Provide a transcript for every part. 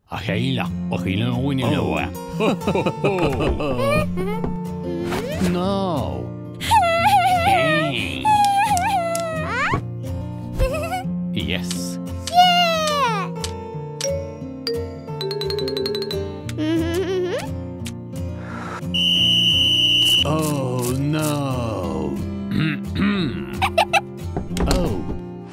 Hela winilua. No. Hey. Yes. Yeah. Oh no. Oh.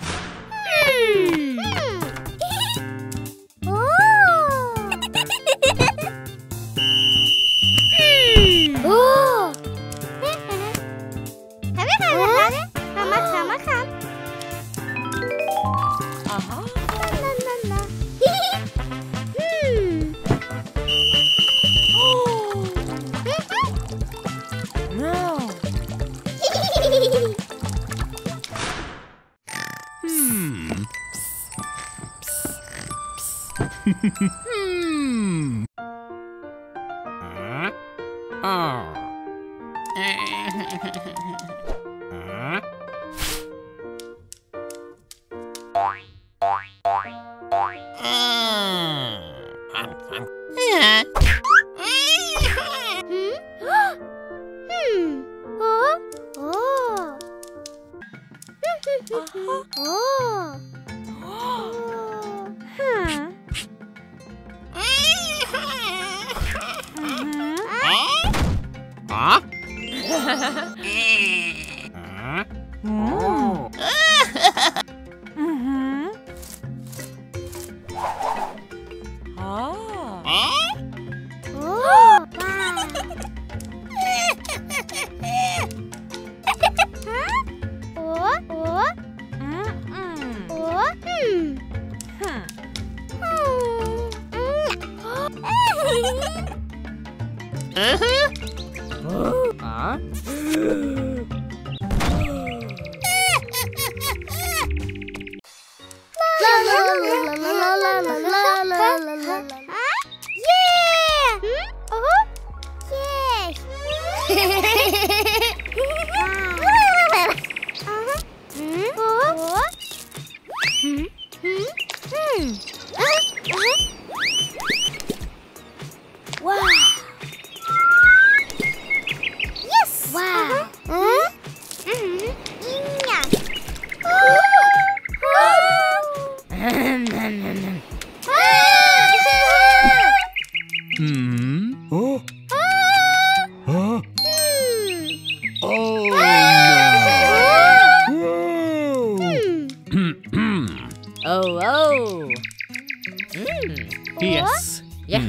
Yes.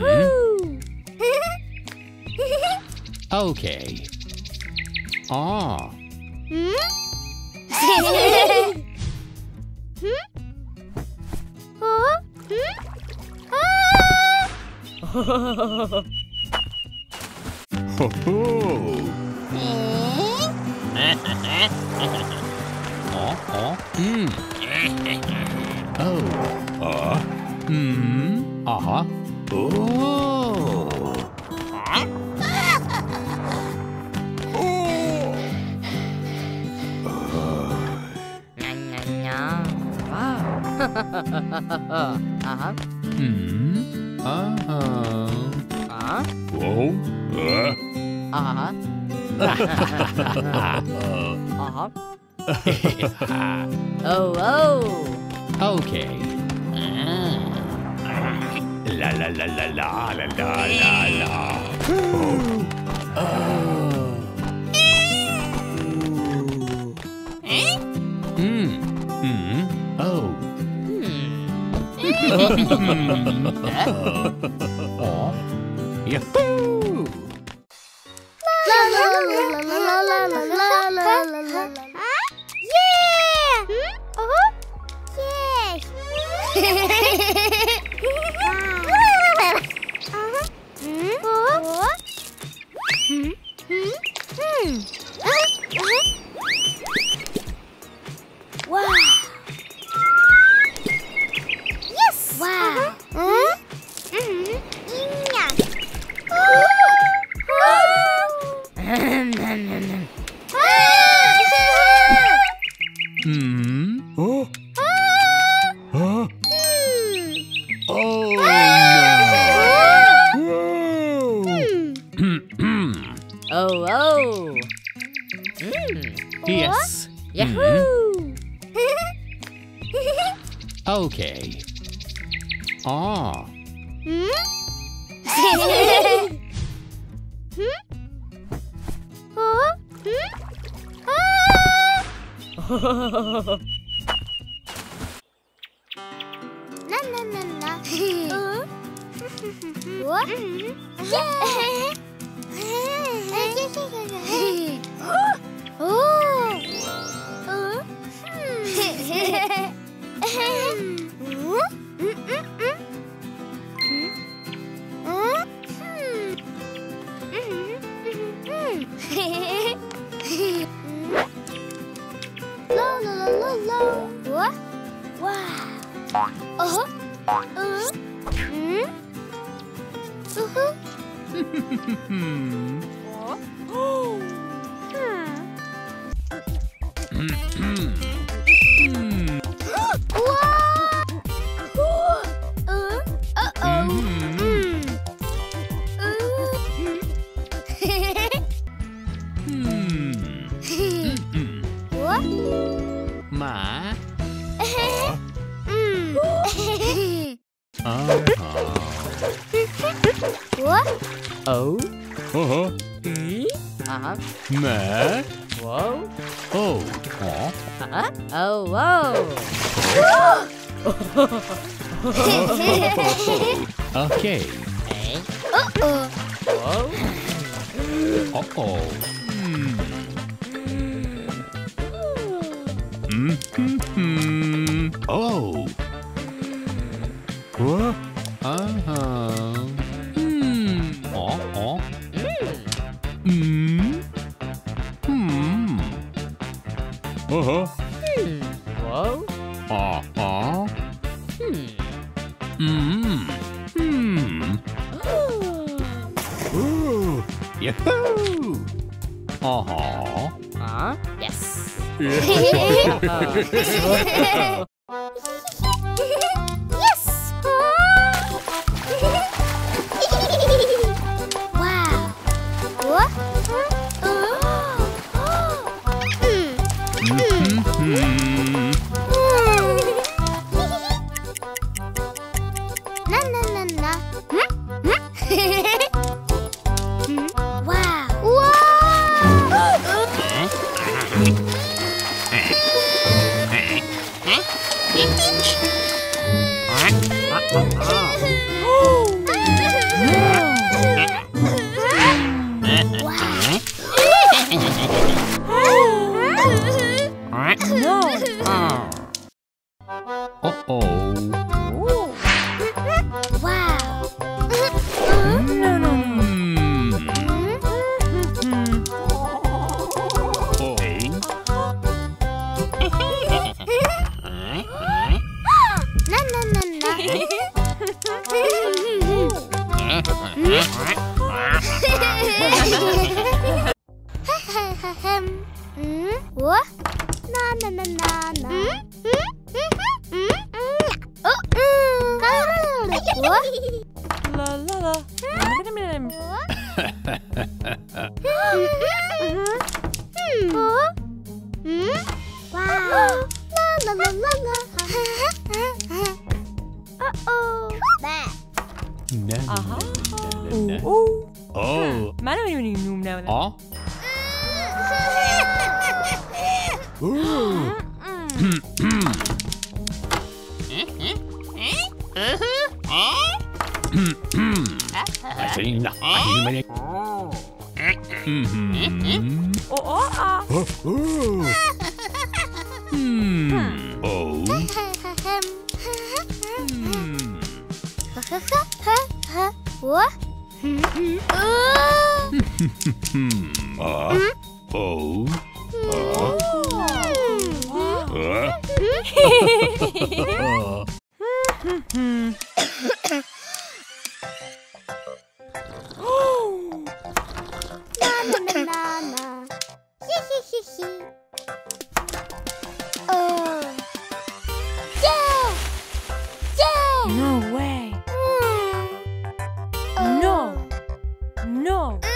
Yahoo! Okay. Ah. Ho ho. Uh-huh. Oh. Whoa. Oh. Okay. La la la la la la la la la. Oh. Yahoo! La la la la la la la la la la la. Yeah! Wow! Yes! Wow! Yahoo! Okay. Ah. Na na na na. What? La la la la la. What? Wow. Ma. What? Oh? Ma. Whoa? Oh. Oh. Oh, whoa! Okay. Hey? Uh-oh. Whoa? Uh-oh. Oh. What? Uh-huh. Oh. Uh-huh. Whoa? Uh-huh. Ooh. Yahoo! Uh-huh. Yes. Yes! Wow! What? Na na na na. Wow! No. Uh-oh. Wow! No. Okay. Na na na na. What? Na na na na na. What? La la la. Wow! La la la la la. Uh-oh. Bad. Oh. Oh. Ooh. Sing. What? No way. No.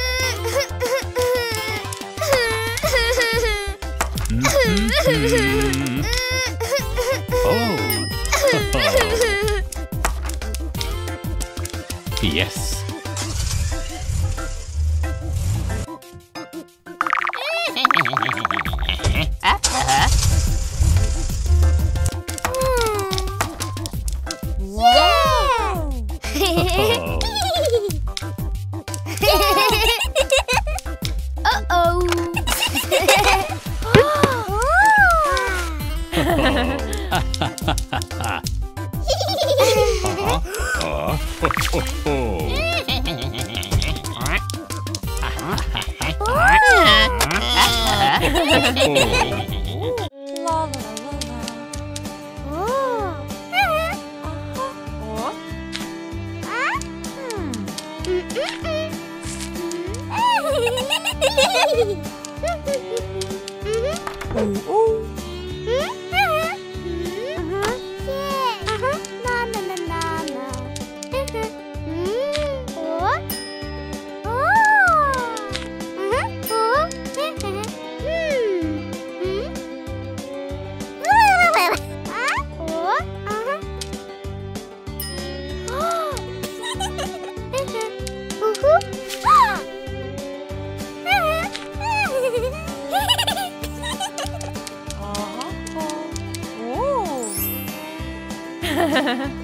Yes. Oh.